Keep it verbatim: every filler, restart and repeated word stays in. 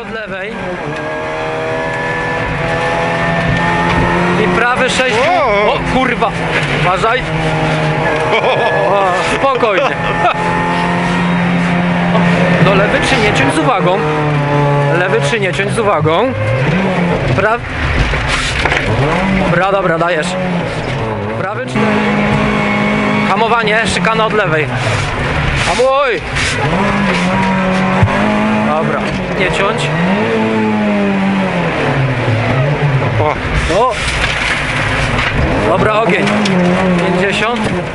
od lewej. I prawy sześć. O! O kurwa! Uważaj! O, spokojnie. Do lewy czy nie ciąć z uwagą. Lewy czy nie ciąć z uwagą. Prawy. Dobra, dobra, dajesz. Prawy czy... Hamowanie, szykana od lewej. Hamuj! Dobra, nie ciąć. O. O! Dobra, ogień. pięćdziesiąt.